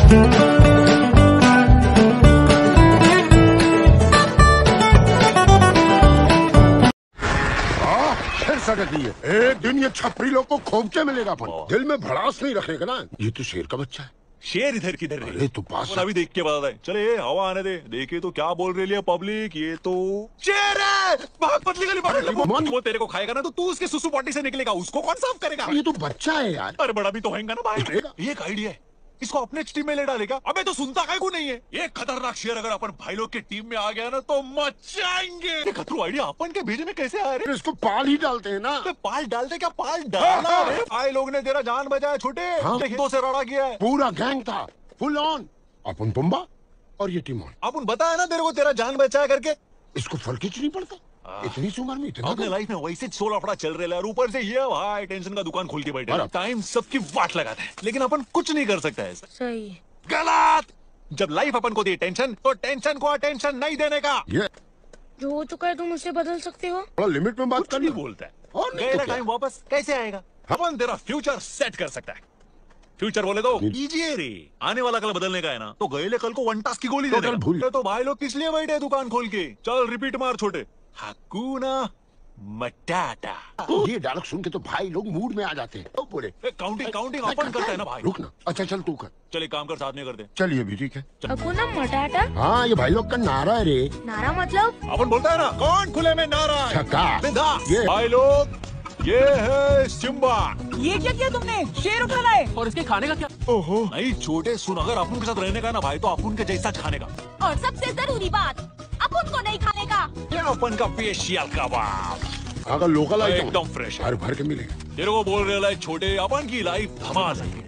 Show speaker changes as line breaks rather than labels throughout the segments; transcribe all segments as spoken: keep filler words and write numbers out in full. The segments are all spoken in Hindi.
एक दिन ये छपरी लोग को खोपचे मिलेगा अपन। दिल में भड़ास नहीं रखेगा ना। ये तो शेर का बच्चा है।
शेर इधर किधर
अरे तू पास
अभी देख के बता दे। चले हवा आने दे। देखे तो क्या बोल रही है पब्लिक, ये तो शेर है। भाग पतली गली भाग। वो तेरे को खाएगा ना तो तू उसके सुसु पॉटी से निकलेगा, उसको कौन साफ करेगा?
ये तो बच्चा है यार।
अरे बड़ा भी तो होगा ना भाई। एक आइडिया है, इसको अपने टीम में ले डालेगा। अबे तो सुनता है को नहीं है। ये खतरनाक शेर अगर अपन भाई लोग की टीम में आ गया ना तो मचाएंगे। खतरू आइडिया अपन के भेजे में कैसे आ रहे?
इसको पाल ही डालते हैं ना।
तो पाल डालते क्या? पाल डालना रे। भाई लोग ने तेरा जान बचाया छोटे। हाँ। हिंदों से रड़ा किया है।
पूरा गैंग था फुल ऑन। अपन पुम्बा और ये टीम ऑन।
अपन बताया ना तेरे को तेरा जान बचाया करके।
इसको फर्क ही नहीं पड़ता। इतनी सी उम्र में इतना
अपने लाइफ में वैसे सोलह फड़ा चल रहे हैं, ऊपर से ये भाई टेंशन का दुकान खोल के बैठे। टाइम सबकी वाट लगाता है लेकिन अपन कुछ नहीं कर सकता है।
सही
गलत। जब लाइफ अपन को दी टेंशन तो टेंशन को अटेंशन नहीं देने का।
ये
जो हो चुका है तुम उससे बदल सकते हो।
थोड़ा लिमिट में बात
कर। नहीं बोलता है और गया टाइम वापस कैसे आएगा? अपन तेरा फ्यूचर सेट कर सकता है। फ्यूचर बोले तो कीजिए रे। आने वाला कल बदलने का है ना तो गए कल को वन टास्क की गोली दे देगा। तो भाई लोग किस लिए बैठे दुकान खोल के? चल रिपीट मार छोटे। हकूना मटाटा।
ये डायलॉग सुन के तो भाई लोग मूड में आ जाते हैं। तो बोले
काउंटिंग काउंटिंग अपन करता है ना भाई।
रुक ना। अच्छा चल तू कर।
चल एक काम कर, साथ में कर दे।
चल ये भी ठीक है।
हकूना मटाटा।
हाँ ये भाई लोग का नारा है रे।
नारा मतलब?
अपन बोलता है ना कौन खुले में नारा है।
ये
भाई लोग ये है सिम्बा।
ये क्या किया तुमने? शेर उठा लाए।
और इसके खाने का क्या? ओहो नहीं छोटे सुन, अगर अपन के साथ रहने का ना भाई तो अपन के जैसा खाने का।
और सबसे जरूरी बात अपन को नहीं खाने का।
ये अपन का स्पेशल कबाब।
अगर लोकल आइटम
एकदम फ्रेश
हर भर के मिलेगा।
तेरे को बोल रहे छोटे अपन की लाइफ धमाल है।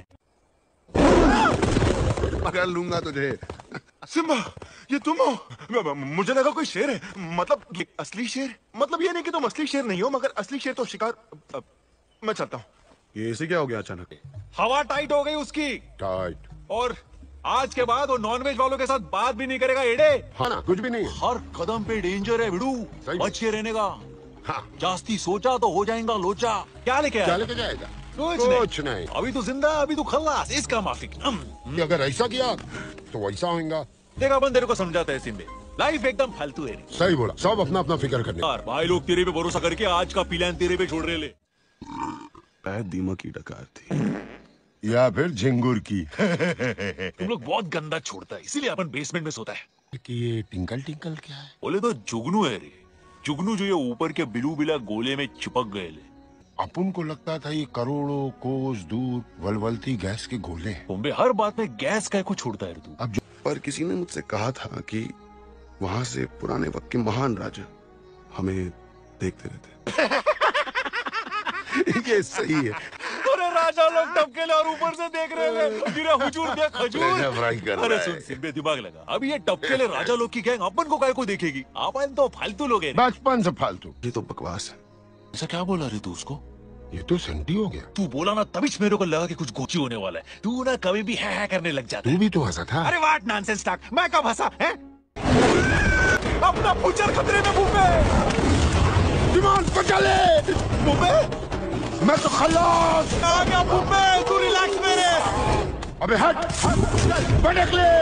पकड़ लूंगा तुझे।
सिम्बा ये तुम हो? मुझे लगा कोई शेर है। मतलब ये असली शेर? मतलब ये नहीं कि तुम असली शेर नहीं हो मगर असली शेर तो शिकार। अब मैं चलता हूँ। ये इसे क्या हो गया अचानक?
हवा टाइट हो गई उसकी।
टाइट।
और आज के बाद वो नॉनवेज वालों के साथ बात भी नहीं करेगा एडे।
हाँ ना कुछ भी नहीं।
हर कदम पे डेंजर है बिड़ू, बच के रहने का।
हाँ
जास्ती सोचा तो हो जाएगा लोचा। क्या लेके
क्या लेके जाएगा?
कुछ,
कुछ नहीं।,
नहीं अभी तो जिंदा, अभी तो खल्लास, इसका माफी।
अगर ऐसा किया तो वैसा होगा।
देखा अपन तेरे को समझाता है सिंबे, लाइफ एकदम फालतू है।
सही बोला, सब अपना अपना फिक्र करने।
यार भाई लोग तेरे पे भरोसा करके आज का प्लान तेरे पे छोड़ रहे ले।
दीमक की डकार थी
या फिर झिंगुर की।
तुम लोग बहुत गंदा छोड़ता है इसीलिए अपन बेसमेंट में सोता है।
कि ये टिंकल टिंकल क्या है?
बोले तो जुगनू है रे। जुगनू जो ये ऊपर के बिलू बिला गोले में चिपक गए ले।
अपन को लगता था ये करोड़ों कोस दूर वलवलती गैस के गोले।
बॉम्बे हर बात में गैस का को छोड़ता है तू।
अब पर किसी ने मुझसे कहा था कि वहाँ से पुराने वक्त के महान राजा हमें देखते रहते।
ये सही है।
अरे राजा लोग टपकेले और ऊपर से देख रहे हैं। गिरा हुजूर देख हजूर। अरे सुन सिंबे दिमाग लगा, अब ये टपकेले राजा लोग की गैंग अपन को काय को देखेगी? अपन तो फालतू लोग हैं।
बचपन से फालतू।
ये तो बकवास है।
ऐसा क्या बोला रे तू उसको?
ये तो सेंटी हो गया।
तू बोला ना तभी मेरे को लगा कि कुछ गोची होने वाला है। तू ना कभी भी है, है करने लग जाता है।
तू भी तो हंसा था।
अरे वाट नॉनसेंस टॉक, मैं कब हंसा है? अपना फ्यूचर खतरे में बूबे।
दिमाग बचा ले
बूबे।
मैं तो खल्लास
आ गया बूबे, तू रिलैक्स मेरे।
अबे हट, भटक ले।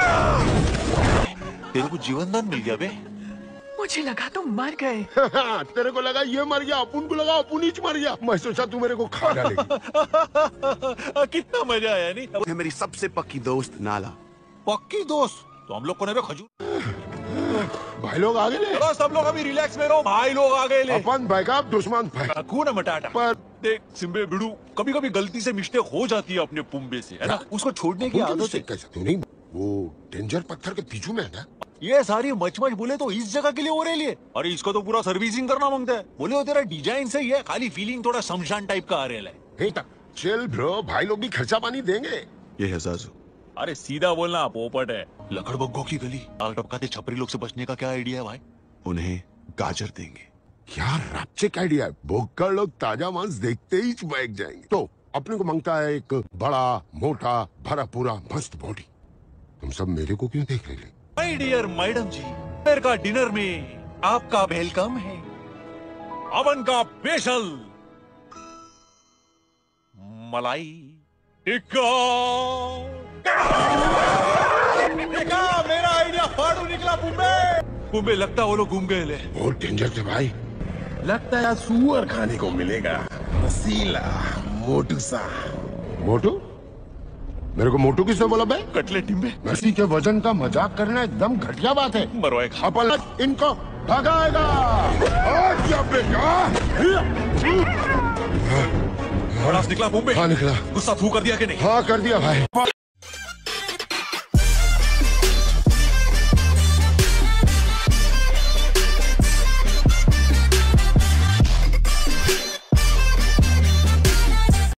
तेरे को जीवन दान मिल गया बे।
मुझे लगा तुम मर गए।
तेरे को लगा ये मर गया, अपुन को लगा अपुन ही मर गया। मैं सोचा तू मेरे को खा डालेगी।
कितना मजा आया नहीं?
है मेरी सबसे पक्की दोस्त नाला।
पक्की दोस्त? तो हम लोग को नहीं खजूर।
भाई लोग आगे ले।
चलो सब लोग अभी रिलैक्स में रहो। भाई लोग आगे ले।
अपन भाई का दुश्मन भाई।
खून मटाटा।
पर
देख सिंबे बिड़ू, कभी कभी गलती से मिस्टेक हो जाती है अपने पुम्बे से, है ना? उसको छोड़ने की आदत है।
कैसे तू नहीं? वो डेंजर पत्थर के पीछू में है ना?
ये सारी मचमच बोले तो इस जगह के लिए हो रही है। अरे इसको तो पूरा सर्विसिंग करना मांगता है। बोले वो तेरा डिजाइन सही है, खाली फीलिंग थोड़ा शमशान टाइप का आ रहा है।
चल ब्रो, भाई लोग भी खर्चा पानी देंगे।
ये है जाजू।
अरे सीधा बोलना, पोपट है। लकड़बग्गों की गली, आग टपकाते छपरी लोग से बचने का क्या आइडिया है भाई?
उन्हें गाजर देंगे।
यार रापचिक आइडिया है। भोक्कड़ लोग ताजा मांस देखते ही बैठ जाएंगे। तो अपने को मांगता है एक बड़ा मोटा भरा पूरा मस्त बॉडी। तुम सब मेरे को क्यों देख रहे?
माय डियर मैडम जी, दोपहर का डिनर में आपका वेलकम है। अवन का स्पेशल मलाई टिक्का। कुंबे लगता वो लोग घूम गए ले।
बहुत डेंजर थे भाई।
लगता है सुअर खाने को मिलेगा, रसीला मोटू सा।
मोटू? मेरे को मोटू किसने बोला बे?
कटले टिम्बे।
किसी के वजन का मजाक करना एकदम घटिया बात है।
मरवाएगा।
अपन इनको भगाएगा। आज या बेटा।
बड़ा निकला मुंबई।
हाँ निकला।
गुस्सा थू कर दिया कि नहीं?
हाँ कर दिया भाई।